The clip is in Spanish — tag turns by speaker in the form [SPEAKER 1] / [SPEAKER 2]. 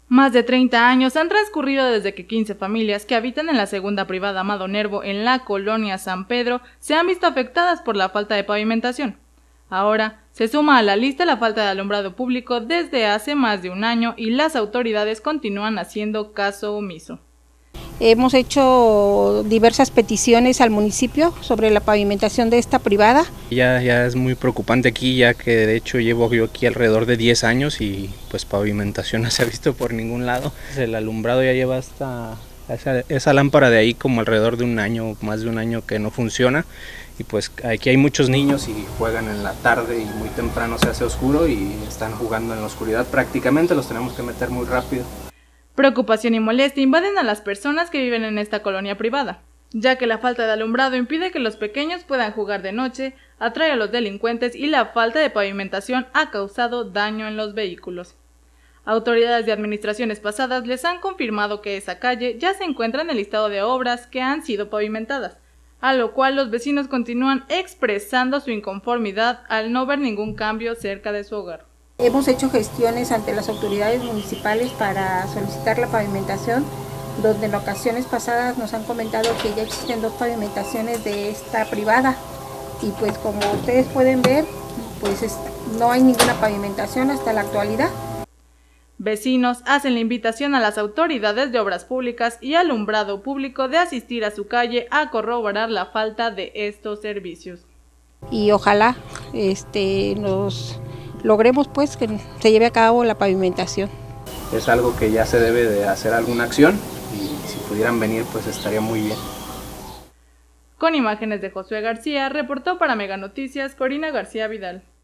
[SPEAKER 1] Más de 30 años han transcurrido desde que 15 familias que habitan en la segunda privada Amado Nervo en la colonia San Pedro se han visto afectadas por la falta de pavimentación. Ahora se suma a la lista la falta de alumbrado público desde hace más de un año y las autoridades continúan haciendo caso omiso.
[SPEAKER 2] Hemos hecho diversas peticiones al municipio sobre la pavimentación de esta privada.
[SPEAKER 3] Ya es muy preocupante aquí, ya que de hecho llevo yo aquí alrededor de 10 años y pues pavimentación no se ha visto por ningún lado. El alumbrado ya lleva esa lámpara de ahí como alrededor de un año, más de un año que no funciona. Y pues aquí hay muchos niños y juegan en la tarde y muy temprano se hace oscuro y están jugando en la oscuridad. Prácticamente los tenemos que meter muy rápido.
[SPEAKER 1] Preocupación y molestia invaden a las personas que viven en esta colonia privada, ya que la falta de alumbrado impide que los pequeños puedan jugar de noche, atrae a los delincuentes y la falta de pavimentación ha causado daño en los vehículos. Autoridades de administraciones pasadas les han confirmado que esa calle ya se encuentra en el listado de obras que han sido pavimentadas, a lo cual los vecinos continúan expresando su inconformidad al no ver ningún cambio cerca de su hogar.
[SPEAKER 2] Hemos hecho gestiones ante las autoridades municipales para solicitar la pavimentación, donde en ocasiones pasadas nos han comentado que ya existen 2 pavimentaciones de esta privada y pues como ustedes pueden ver, pues no hay ninguna pavimentación hasta la actualidad.
[SPEAKER 1] Vecinos hacen la invitación a las autoridades de obras públicas y alumbrado público de asistir a su calle a corroborar la falta de estos servicios.
[SPEAKER 2] Y ojalá nos logremos pues que se lleve a cabo la pavimentación.
[SPEAKER 3] Es algo que ya se debe de hacer alguna acción y si pudieran venir pues estaría muy bien.
[SPEAKER 1] Con imágenes de Josué García, reportó para Mega Noticias Corina García Vidal.